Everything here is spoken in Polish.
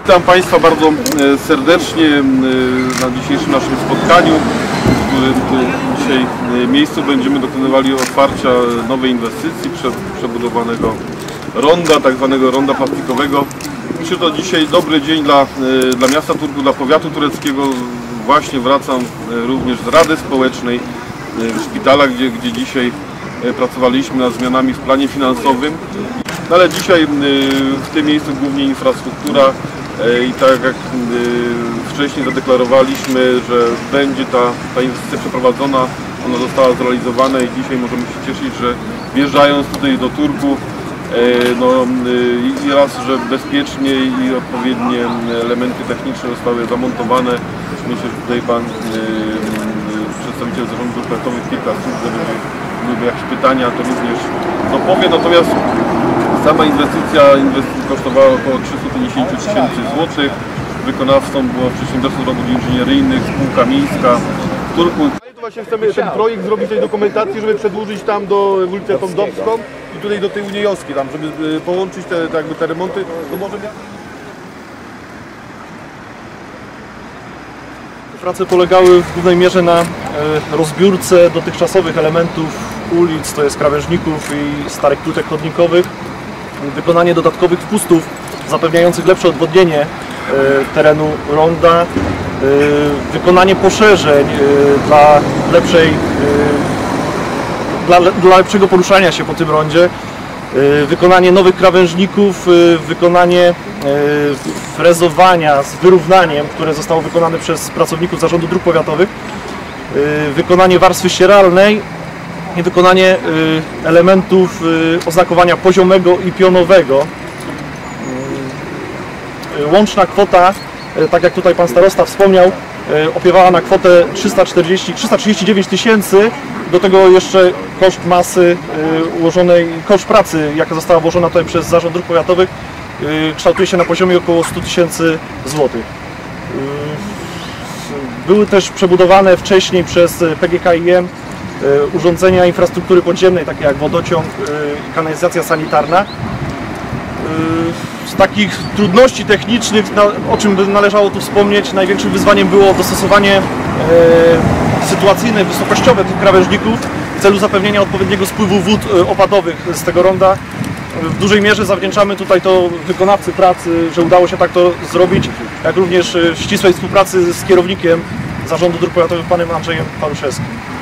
Witam Państwa bardzo serdecznie na dzisiejszym naszym spotkaniu, w którym dzisiaj miejscu będziemy dokonywali otwarcia nowej inwestycji przebudowanego ronda, tak zwanego ronda plastikowego. Myślę, że to dzisiaj dobry dzień dla miasta Turku, dla powiatu tureckiego. Właśnie wracam również z Rady Społecznej w szpitala, gdzie dzisiaj pracowaliśmy nad zmianami w planie finansowym. No ale dzisiaj w tym miejscu głównie infrastruktura i tak jak wcześniej zadeklarowaliśmy, że będzie ta inwestycja przeprowadzona, ona została zrealizowana i dzisiaj możemy się cieszyć, że wjeżdżając tutaj do Turku, i raz, że bezpiecznie i odpowiednie elementy techniczne zostały zamontowane. Myślę, że tutaj Pan przedstawiciel zarządu projektowych kilka słów, gdyby były jakieś pytania, to również powie. Natomiast sama inwestycja kosztowała około 350 000 złotych. Wykonawcą było Przedsiębiorstwo Robót Inżynieryjnych, spółka miejska w Turku. Właśnie chcemy ten projekt zrobić tej dokumentacji, żeby przedłużyć tam do ulicę Tądowską i tutaj do tej Uniejowskiej, tam, żeby połączyć te remonty. To może... Prace polegały w głównej mierze na rozbiórce dotychczasowych elementów ulic, to jest krawężników i starych krótek chodnikowych, wykonanie dodatkowych wpustów zapewniających lepsze odwodnienie terenu ronda, wykonanie poszerzeń dla lepszego poruszania się po tym rondzie, wykonanie nowych krawężników, wykonanie frezowania z wyrównaniem, które zostało wykonane przez pracowników Zarządu Dróg Powiatowych, wykonanie warstwy ścieralnej i wykonanie elementów oznakowania poziomego i pionowego. Łączna kwota, tak jak tutaj Pan Starosta wspomniał, opiewała na kwotę 339 000, do tego jeszcze koszt masy ułożonej, koszt pracy, jaka została włożona tutaj przez Zarząd Dróg Powiatowych, kształtuje się na poziomie około 100 000 złotych. Były też przebudowane wcześniej przez PGKiM urządzenia infrastruktury podziemnej, takie jak wodociąg i kanalizacja sanitarna. Z takich trudności technicznych, o czym należało tu wspomnieć, największym wyzwaniem było dostosowanie sytuacyjne, wysokościowe tych krawężników w celu zapewnienia odpowiedniego spływu wód opadowych z tego ronda. W dużej mierze zawdzięczamy tutaj to wykonawcy pracy, że udało się tak to zrobić, jak również w ścisłej współpracy z kierownikiem Zarządu Dróg Powiatowych, panem Andrzejem Paruszewskim.